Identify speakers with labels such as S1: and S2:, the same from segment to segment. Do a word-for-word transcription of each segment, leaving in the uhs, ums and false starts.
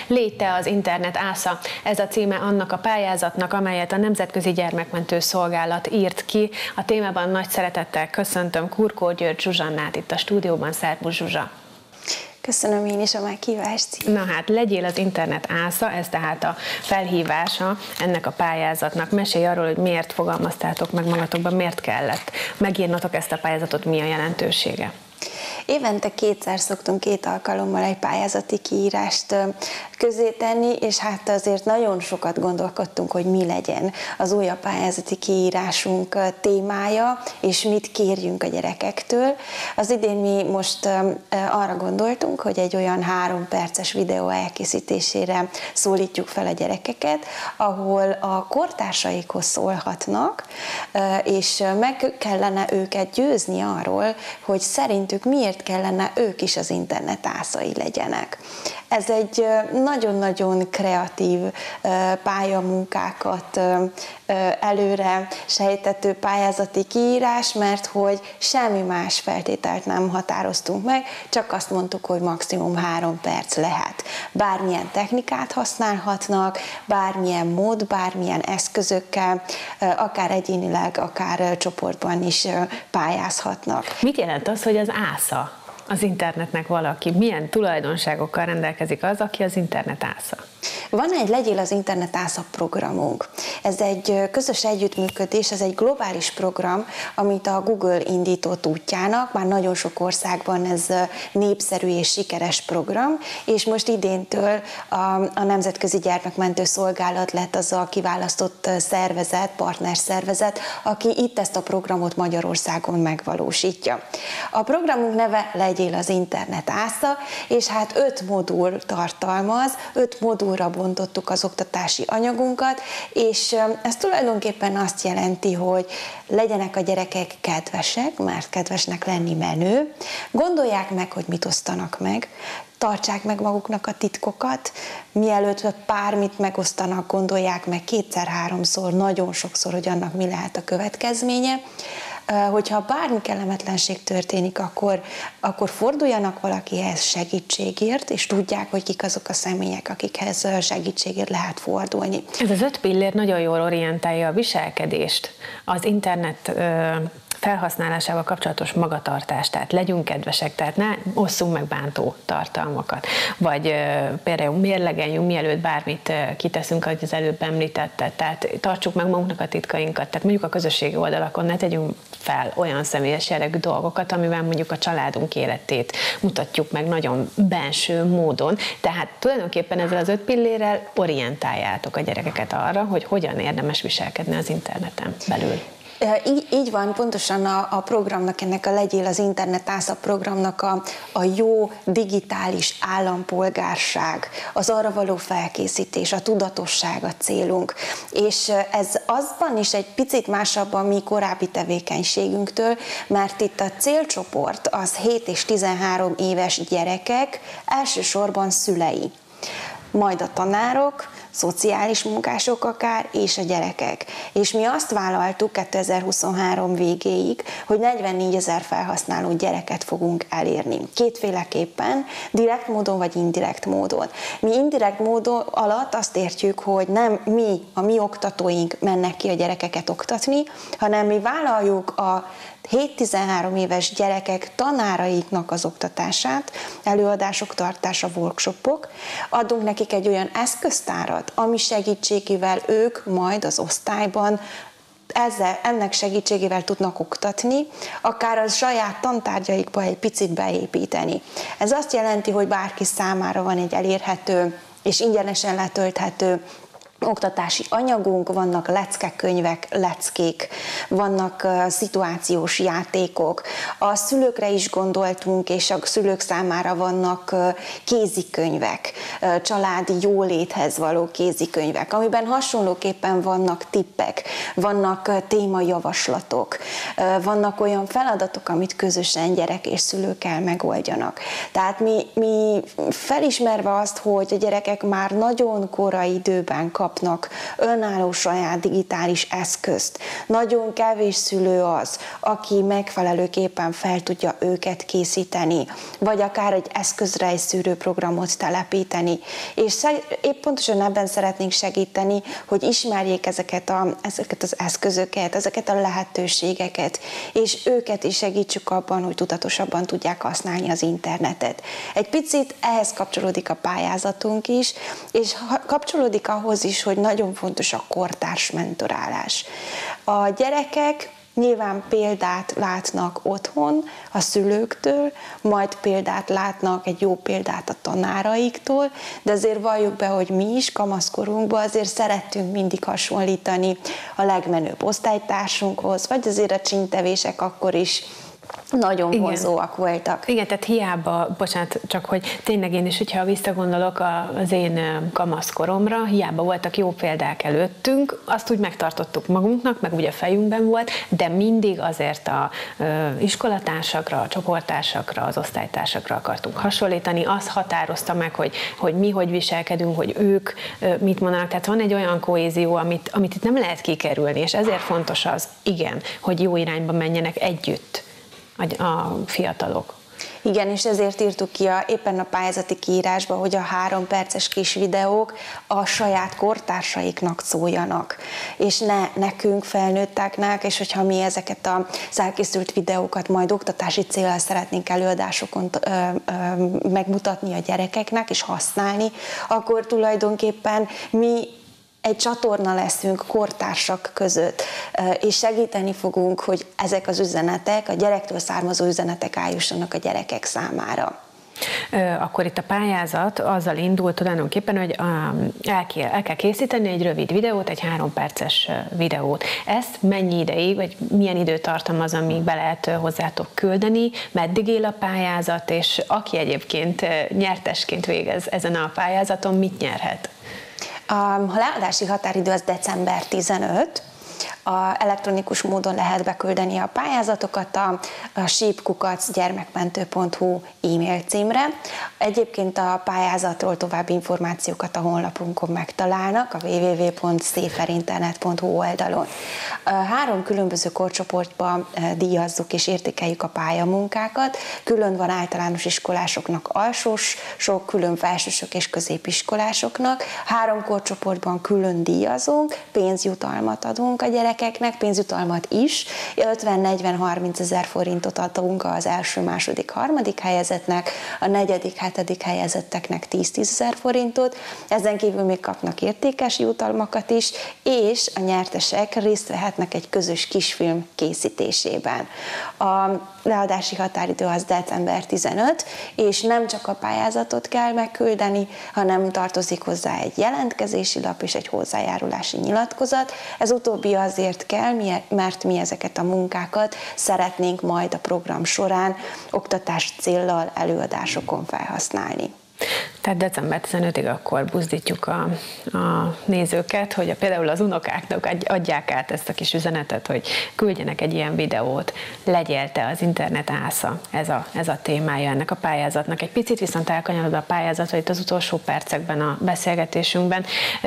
S1: Légy te az internet ásza. Ez a címe annak a pályázatnak, amelyet a Nemzetközi Gyermekmentő Szolgálat írt ki. A témában nagy szeretettel köszöntöm Kurkó György Zsuzsannát itt a stúdióban. Szervusz, Zsuzsa!
S2: Köszönöm én is a meghívást.
S1: Na hát, legyél az internet ásza, ez tehát a felhívása ennek a pályázatnak. Mesélj arról, hogy miért fogalmaztátok meg magatokban, miért kellett megírnotok ezt a pályázatot, mi a jelentősége?
S2: Évente kétszer szoktunk két alkalommal egy pályázati kiírást közzétenni, és hát azért nagyon sokat gondolkodtunk, hogy mi legyen az újabb pályázati kiírásunk témája, és mit kérjünk a gyerekektől. Az idén mi most arra gondoltunk, hogy egy olyan három perces videó elkészítésére szólítjuk fel a gyerekeket, ahol a kortársaikhoz szólhatnak, és meg kellene őket győzni arról, hogy szerintük miért kellene ők is az internet ászai legyenek. Ez egy nagyon-nagyon kreatív pályamunkákat előre sejtető pályázati kiírás, mert hogy semmi más feltételt nem határoztunk meg, csak azt mondtuk, hogy maximum három perc lehet. Bármilyen technikát használhatnak, bármilyen mód, bármilyen eszközökkel, akár egyénileg, akár csoportban is pályázhatnak.
S1: Mit jelent az, hogy az ásza az internetnek valaki? Milyen tulajdonságokkal rendelkezik az, aki az internet ásza?
S2: Van egy Legyél az internet ásza programunk. Ez egy közös együttműködés, ez egy globális program, amit a Google indított útjának, már nagyon sok országban ez népszerű és sikeres program, és most idéntől a, a Nemzetközi Gyermekmentő Szolgálat lett az a kiválasztott szervezet, partnerszervezet, aki itt ezt a programot Magyarországon megvalósítja. A programunk neve Legyél az internet ásza, és hát öt modul tartalmaz, öt modulra bontottuk az oktatási anyagunkat, és ez tulajdonképpen azt jelenti, hogy legyenek a gyerekek kedvesek, mert kedvesnek lenni menő, gondolják meg, hogy mit osztanak meg, tartsák meg maguknak a titkokat, mielőtt bármit megosztanak, gondolják meg kétszer-háromszor, nagyon sokszor, hogy annak mi lehet a következménye. Hogyha bármi kellemetlenség történik, akkor, akkor forduljanak valakihez segítségért, és tudják, hogy kik azok a személyek, akikhez segítségért lehet fordulni.
S1: Ez az öt pillér nagyon jól orientálja a viselkedést, az internet felhasználásával kapcsolatos magatartást, tehát legyünk kedvesek, tehát ne osszunk meg bántó tartalmakat, vagy például mérlegeljünk, mielőtt bármit kiteszünk, ahogy az előbb említette, tehát tartsuk meg magunknak a titkainkat, tehát mondjuk a közösségi oldalakon ne tegyünk fel olyan személyes jellegű dolgokat, amivel mondjuk a családunk életét mutatjuk meg nagyon benső módon, tehát tulajdonképpen ezzel az öt pillérrel orientáljátok a gyerekeket arra, hogy hogyan érdemes viselkedni az interneten belül.
S2: Így, így van, pontosan a, a programnak, ennek a Legyél az internet ásza programnak a, a jó digitális állampolgárság, az arra való felkészítés, a tudatosság a célunk. És ez azban is egy picit másabb a mi korábbi tevékenységünktől, mert itt a célcsoport az hét és tizenhárom éves gyerekek, elsősorban szülei, majd a tanárok, szociális munkások akár, és a gyerekek. És mi azt vállaltuk kétezer-huszonhárom végéig, hogy negyvennégyezer felhasználó gyereket fogunk elérni. Kétféleképpen, direkt módon vagy indirekt módon. Mi indirekt módon alatt azt értjük, hogy nem mi, a mi oktatóink mennek ki a gyerekeket oktatni, hanem mi vállaljuk a hét-tizenhárom éves gyerekek tanáraiknak az oktatását, előadások tartása, workshopok, adunk nekik egy olyan eszköztárat, ami segítségével ők majd az osztályban ezzel, ennek segítségével tudnak oktatni, akár a saját tantárgyaikba egy picit beépíteni. Ez azt jelenti, hogy bárki számára van egy elérhető és ingyenesen letölthető oktatási anyagunk, vannak leckekönyvek, leckék, vannak uh, szituációs játékok. A szülőkre is gondoltunk, és a szülők számára vannak uh, kézikönyvek, uh, családi jóléthez való kézikönyvek, amiben hasonlóképpen vannak tippek, vannak uh, témajavaslatok, uh, vannak olyan feladatok, amit közösen gyerek és szülők kell megoldjanak. Tehát mi, mi felismerve azt, hogy a gyerekek már nagyon korai időben kapnak kapnak önálló saját digitális eszközt. Nagyon kevés szülő az, aki megfelelőképpen fel tudja őket készíteni, vagy akár egy eszközre egy szűrőprogramot telepíteni. És épp pontosan ebben szeretnénk segíteni, hogy ismerjék ezeket, a, ezeket az eszközöket, ezeket a lehetőségeket, és őket is segítsük abban, hogy tudatosabban tudják használni az internetet. Egy picit ehhez kapcsolódik a pályázatunk is, és kapcsolódik ahhoz is, hogy nagyon fontos a kortárs mentorálás. A gyerekek nyilván példát látnak otthon a szülőktől, majd példát látnak, egy jó példát a tanáraiktól, de azért valljuk be, hogy mi is kamaszkorunkban azért szerettünk mindig hasonlítani a legmenőbb osztálytársunkhoz, vagy azért a csíntevések akkor is nagyon
S1: Igen.
S2: vonzóak voltak.
S1: Igen, tehát hiába, bocsánat, csak hogy tényleg én is, hogyha visszagondolok az én kamaszkoromra, hiába voltak jó példák előttünk, azt úgy megtartottuk magunknak, meg ugye fejünkben volt, de mindig azért a iskolatársakra, a csoporttársakra, az osztálytársakra akartunk hasonlítani, az határozta meg, hogy, hogy mi hogy viselkedünk, hogy ők mit mondanak, tehát van egy olyan kohézió, amit, amit itt nem lehet kikerülni, és ezért fontos az, igen, hogy jó irányba menjenek együtt a fiatalok.
S2: Igen, és ezért írtuk ki a, éppen a pályázati kiírásba, hogy a három perces kis videók a saját kortársaiknak szóljanak, és ne nekünk, felnőtteknek, és hogyha mi ezeket az elkészült videókat majd oktatási céllal szeretnénk előadásokon ö, ö, megmutatni a gyerekeknek, és használni, akkor tulajdonképpen mi egy csatorna leszünk kortársak között, és segíteni fogunk, hogy ezek az üzenetek, a gyerektől származó üzenetek eljussanak a gyerekek számára.
S1: Akkor itt a pályázat azzal indult tulajdonképpen, hogy el kell, el kell készíteni egy rövid videót, egy három perces videót. Ezt mennyi ideig, vagy milyen időtartam az, amíg be lehet hozzátok küldeni, meddig él a pályázat, és aki egyébként nyertesként végez ezen a pályázaton, mit nyerhet?
S2: A leadási határidő az december tizenötödike, a elektronikus módon lehet beküldeni a pályázatokat a, a sípkukac gyermekmentő pont hu e-mail címre. Egyébként a pályázatról további információkat a honlapunkon megtalálnak, a double-u double-u double-u pont széferinternet pont hu oldalon. Három különböző korcsoportban díjazzuk és értékeljük a pályamunkákat. Külön van általános iskolásoknak alsós, sok külön felsősök és középiskolásoknak. Három korcsoportban külön díjazunk, pénzjutalmat adunk a gyerekeknek, pénzjutalmat is, ötven, negyven, harminc ezer forintot adunk az első, második, harmadik helyezettnek, a negyedik, hetedik helyezetteknek tíz-tíz ezer forintot, ezen kívül még kapnak értékes jutalmakat is, és a nyertesek részt vehetnek egy közös kisfilm készítésében. A leadási határidő az december tizenötödike, és nem csak a pályázatot kell megküldeni, hanem tartozik hozzá egy jelentkezési lap és egy hozzájárulási nyilatkozat. Ez utóbbi azért kell, mert mi ezeket a munkákat szeretnénk majd a program során oktatás céllal előadásokon felhasználni.
S1: Tehát december tizenötödikéig akkor buzdítjuk a, a nézőket, hogy a, például az unokáknak adják át ezt a kis üzenetet, hogy küldjenek egy ilyen videót, legyél te az internet ásza, ez a, ez a témája ennek a pályázatnak. Egy picit viszont elkanyarod a pályázatra itt az utolsó percekben a beszélgetésünkben.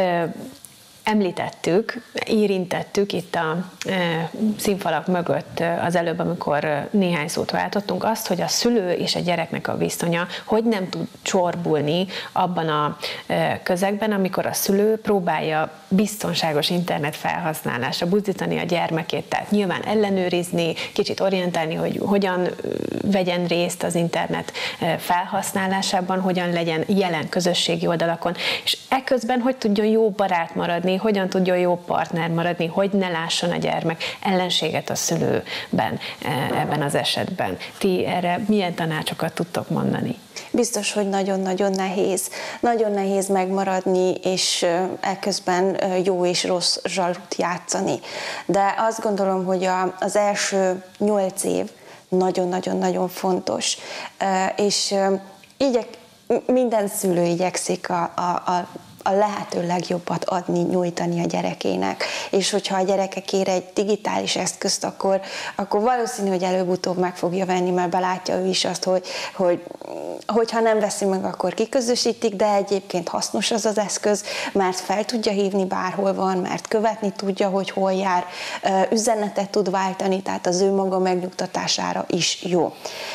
S1: Említettük, érintettük itt a e, színfalak mögött az előbb, amikor néhány szót váltottunk, azt, hogy a szülő és a gyereknek a viszonya hogy nem tud csorbulni abban a e, közegben, amikor a szülő próbálja biztonságos internet felhasználásra buzdítani a gyermekét, tehát nyilván ellenőrizni, kicsit orientálni, hogy hogyan vegyen részt az internet felhasználásában, hogyan legyen jelen közösségi oldalakon, és eközben hogy tudjon jó barát maradni, hogyan tudjon jó partner maradni, hogy ne lásson a gyermek ellenséget a szülőben ebben az esetben. Ti erre milyen tanácsokat tudtok mondani?
S2: Biztos, hogy nagyon-nagyon nehéz. Nagyon nehéz megmaradni, és eközben jó és rossz zsalut játszani. De azt gondolom, hogy az első nyolc év nagyon-nagyon-nagyon fontos. És igyek, minden szülő igyekszik a, a, a a lehető legjobbat adni, nyújtani a gyerekének. És hogyha a gyereke kér egy digitális eszközt, akkor, akkor valószínű, hogy előbb-utóbb meg fogja venni, mert belátja ő is azt, hogy, hogy hogyha nem veszi meg, akkor kiközösítik, de egyébként hasznos az az eszköz, mert fel tudja hívni bárhol van, mert követni tudja, hogy hol jár, üzenetet tud váltani, tehát az ő maga megnyugtatására is jó.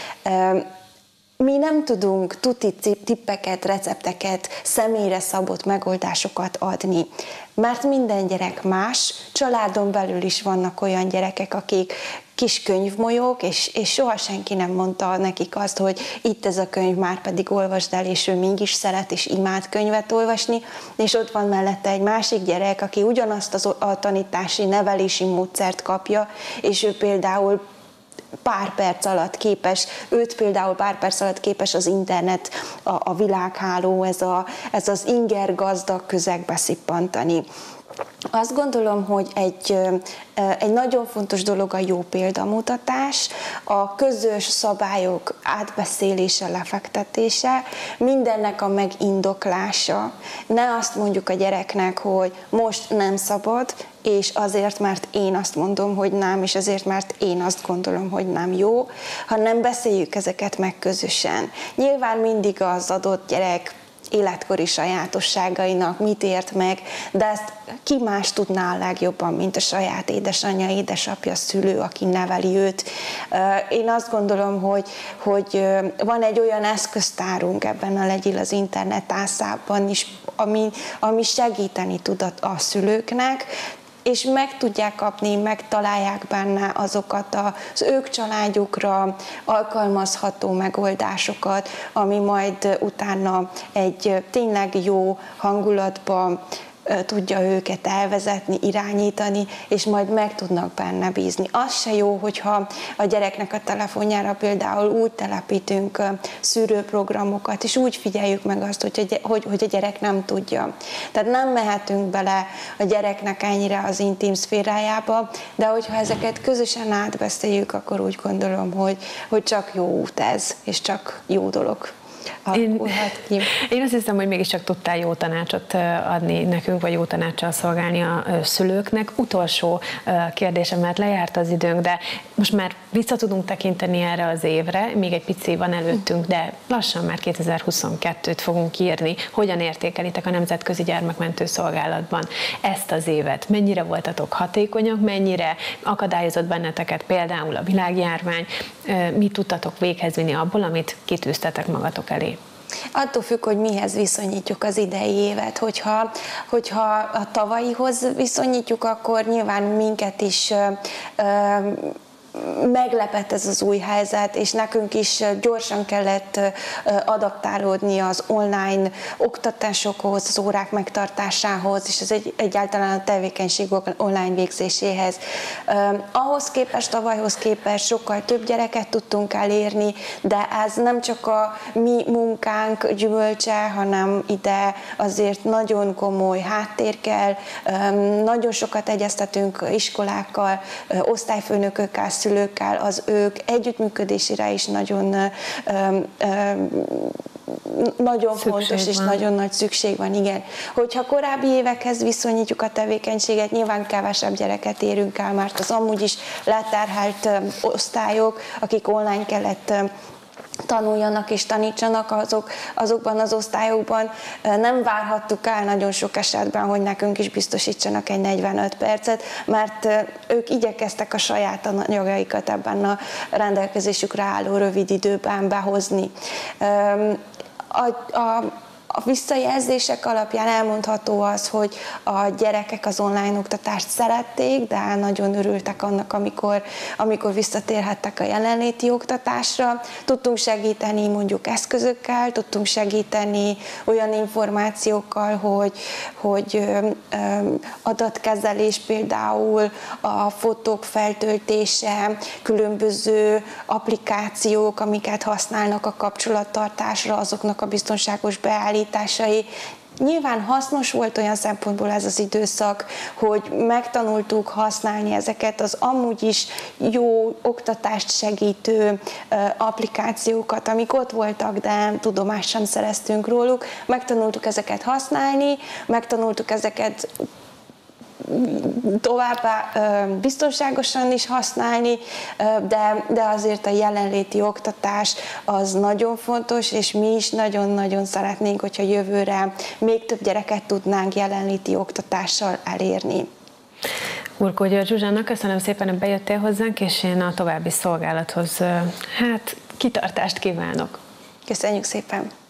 S2: Mi nem tudunk tuti tippeket, recepteket, személyre szabott megoldásokat adni, mert minden gyerek más, családon belül is vannak olyan gyerekek, akik kis könyvmolyók, és, és soha senki nem mondta nekik azt, hogy itt ez a könyv, már pedig olvasd el, és ő mégis szeret és imád könyvet olvasni, és ott van mellette egy másik gyerek, aki ugyanazt az, a tanítási, nevelési módszert kapja, és ő például pár perc alatt képes, őt például pár perc alatt képes az internet, a, a világháló, ez, a, ez az inger gazdag közegbe szippantani. Azt gondolom, hogy egy, egy nagyon fontos dolog a jó példamutatás, a közös szabályok átbeszélése, lefektetése, mindennek a megindoklása. Ne azt mondjuk a gyereknek, hogy most nem szabad, és azért, mert én azt mondom, hogy nem, és azért, mert én azt gondolom, hogy nem jó, hanem beszéljük ezeket meg közösen. Nyilván mindig az adott gyerek életkori sajátosságainak mit ért meg, de ezt ki más tudná a legjobban, mint a saját édesanyja, édesapja, szülő, aki neveli őt. Én azt gondolom, hogy, hogy van egy olyan eszköztárunk ebben a Legyél az internet ászában is, ami, ami segíteni tud a, a szülőknek, és meg tudják kapni, megtalálják benne azokat az ők családjukra alkalmazható megoldásokat, ami majd utána egy tényleg jó hangulatba tudja őket elvezetni, irányítani, és majd meg tudnak benne bízni. Az se jó, hogyha a gyereknek a telefonjára például úgy telepítünk szűrőprogramokat, és úgy figyeljük meg azt, hogy a, hogy, hogy a gyerek nem tudja. Tehát nem mehetünk bele a gyereknek ennyire az intim szférájába, de hogyha ezeket közösen átbeszéljük, akkor úgy gondolom, hogy, hogy csak jó út ez, és csak jó dolog.
S1: Én, én azt hiszem, hogy mégiscsak tudtál jó tanácsot adni nekünk, vagy jó tanáccsal szolgálni a szülőknek. Utolsó kérdésem, mert lejárt az időnk, de most már vissza tudunk tekinteni erre az évre, még egy pici van előttünk, de lassan már kétezer-huszonkettőt fogunk írni. Hogyan értékelitek a Nemzetközi Gyermekmentő Szolgálatban ezt az évet? Mennyire voltatok hatékonyak, mennyire akadályozott benneteket például a világjárvány? Mit tudtatok véghez vinni abból, amit kitűztetek magatok elé?
S2: Attól függ, hogy mihez viszonyítjuk az idei évet. Hogyha, hogyha a tavalyihoz viszonyítjuk, akkor nyilván minket is ö, ö, meglepett ez az új helyzet, és nekünk is gyorsan kellett adaptálódni az online oktatásokhoz, az órák megtartásához, és ez egy, egyáltalán a tevékenységek online végzéséhez. Ahhoz képest, tavalyhoz képest sokkal több gyereket tudtunk elérni, de ez nem csak a mi munkánk gyümölcse, hanem ide azért nagyon komoly háttér kell, nagyon sokat egyeztetünk iskolákkal, osztályfőnökökkel, szülőkkel, az ők együttműködésére is nagyon, ö, ö, nagyon fontos és nagyon nagy szükség van, igen. Hogyha korábbi évekhez viszonyítjuk a tevékenységet, nyilván kevesebb gyereket érünk el, mert az amúgy is leterhelt osztályok, akik online kellett tanuljanak és tanítsanak, azok, azokban az osztályokban nem várhattuk el nagyon sok esetben, hogy nekünk is biztosítsanak egy negyvenöt percet, mert ők igyekeztek a saját anyagaikat ebben a rendelkezésükre álló rövid időben behozni. A, a, A visszajelzések alapján elmondható az, hogy a gyerekek az online oktatást szerették, de nagyon örültek annak, amikor, amikor visszatérhettek a jelenléti oktatásra. Tudtunk segíteni mondjuk eszközökkel, tudtunk segíteni olyan információkkal, hogy, hogy adatkezelés például, a fotók feltöltése, különböző applikációk, amiket használnak a kapcsolattartásra, azoknak a biztonságos beállításai. Nyilván hasznos volt olyan szempontból ez az időszak, hogy megtanultuk használni ezeket az amúgy is jó oktatást segítő applikációkat, amik ott voltak, de tudomást sem szereztünk róluk. Megtanultuk ezeket használni, megtanultuk ezeket továbbá biztonságosan is használni, de, de azért a jelenléti oktatás az nagyon fontos, és mi is nagyon-nagyon szeretnénk, hogyha jövőre még több gyereket tudnánk jelenléti oktatással elérni.
S1: Urkó György Zsuzsanna, köszönöm szépen, hogy bejöttél hozzánk, és én a további szolgálathoz hát kitartást kívánok.
S2: Köszönjük szépen!